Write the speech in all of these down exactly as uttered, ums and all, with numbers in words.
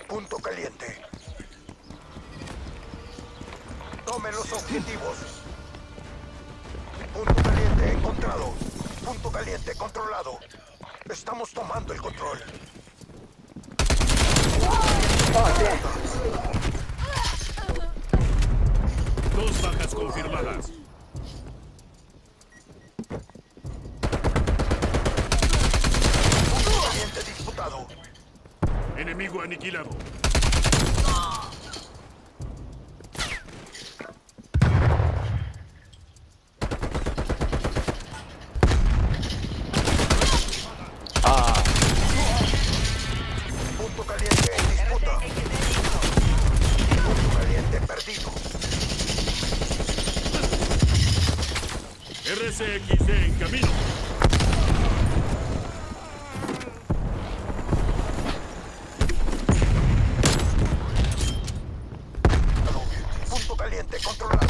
Punto caliente. Tomen los objetivos. Punto caliente encontrado. Punto caliente controlado. Estamos tomando el control. Dos bajas confirmadas. Punto caliente disputado. Enemigo aniquilado. Ah, Punto caliente en disputa. Punto caliente perdido. R C X D en camino. Punto caliente controlado.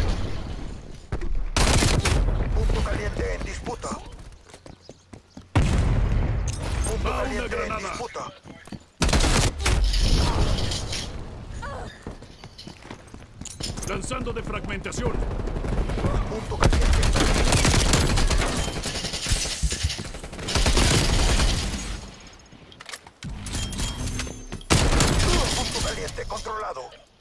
Punto caliente en disputa. Punto Va una caliente en granada. disputa. Lanzando de fragmentación. Punto caliente. Punto caliente controlado.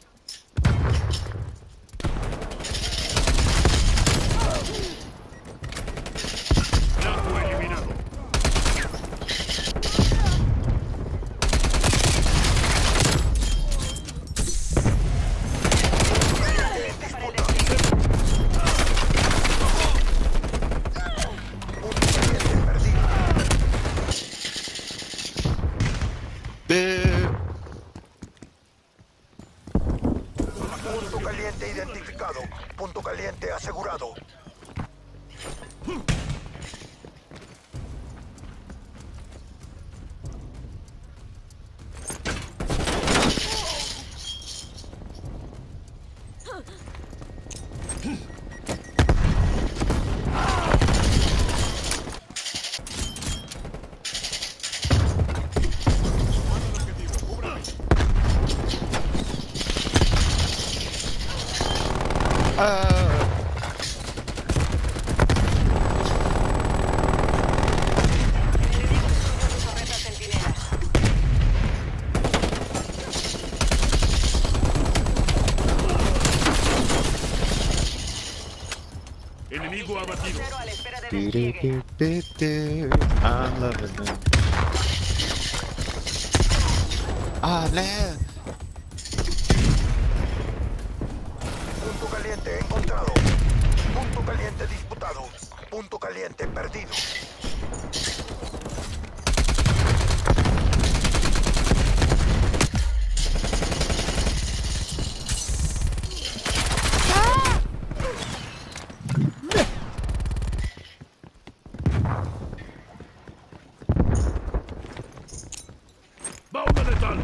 Blanco eliminado. En disputa. Punto caliente perdido. eh, Punto caliente identificado. Punto caliente asegurado. ah. Torreta centinela. Enemigo abatido. Cero a la espera de Do, do, despliegue. do, do, do. I'm loving them. Ah, man. Punto caliente encontrado. Punto caliente disputado. Punto caliente perdido. Va una letal.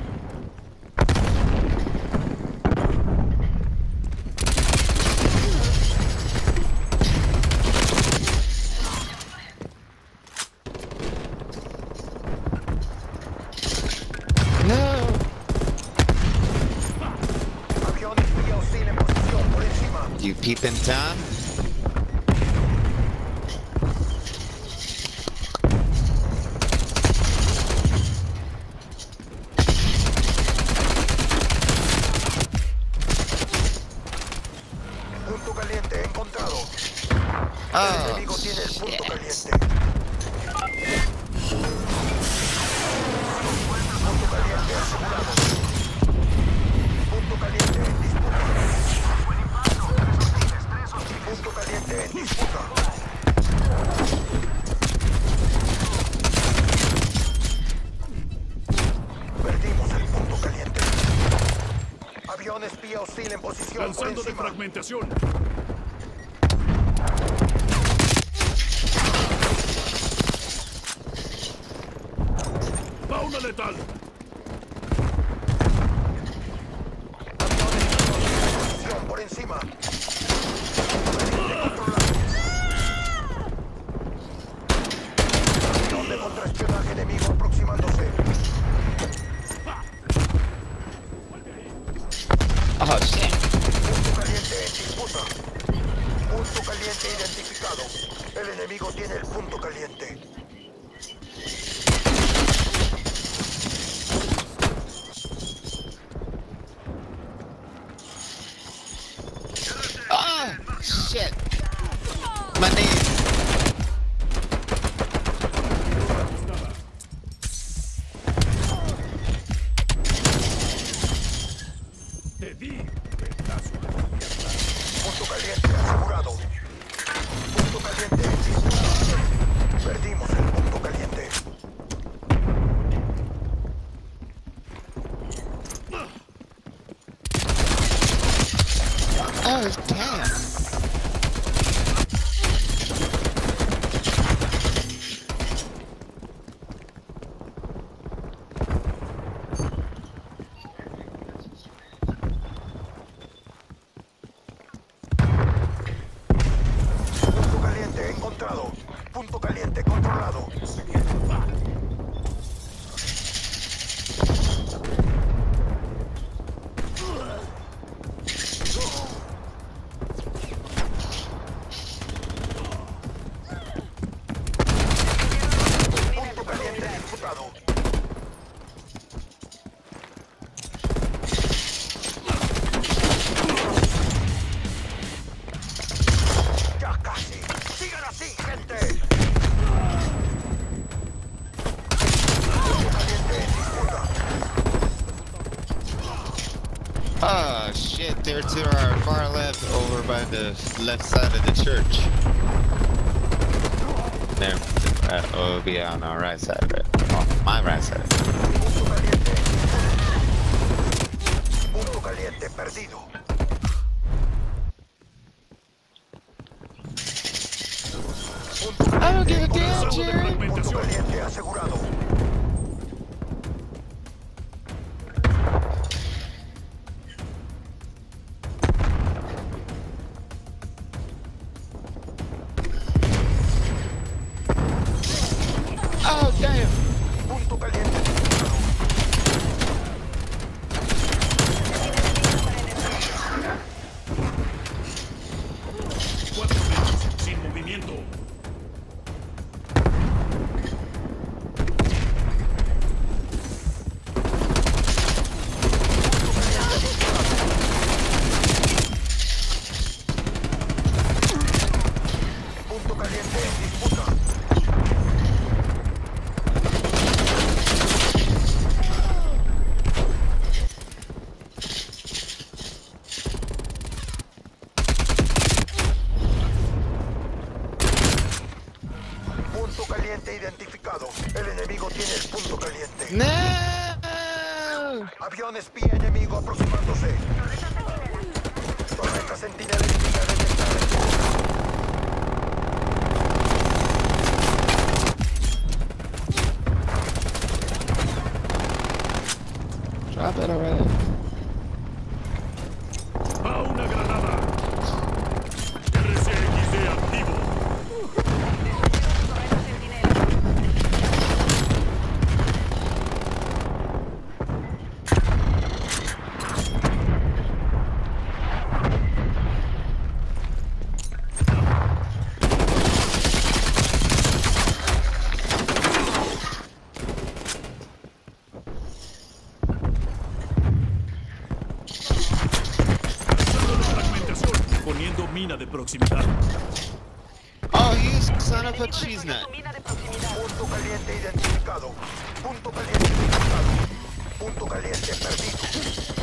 No. Avión espía hostil en posición por encima. You peeping Tom? Punto caliente encontrado. El Oh, enemigo tiene el punto shit. caliente. Punto caliente asegurado. Punto caliente en disputa. Punto caliente en disputa. Perdimos el punto caliente. Avión espía hostil en posición por Lanzando de encima. fragmentación. Va una letal. Posición por encima. Avión de contraespionaje enemigo aproximándose. Oh, damn. Punto caliente encontrado. Punto caliente controlado. Punto caliente disputado. Ya casi. Sigan así, gente. Punto caliente en disputa. Oh shit, they're to our far left over by the left side of the church. There, uh, oh, be on our right side, right? Oh, my right side. Punto caliente. Punto caliente perdido. Punto I don't give a caliente damn, Lanzado de Jerry. Punto fragmentación. caliente asegurado. Oh damn. Punto caliente disputado. Cuatro metros. Sin movimiento. Punto caliente en disputa. Punto caliente identificado. El enemigo tiene el punto caliente. No. Avión espía enemigo aproximándose. Torreta centinela enemiga detectada. Drop it already. Va una granada. R C X D activo. Torreta centinela. Lanzando de fragmentación. Poniendo mina de proximidad. Oh, you son of a cheese Destruyó nut. su mina de proximidad. Punto caliente identificado. Punto caliente identificado. Punto caliente perdido.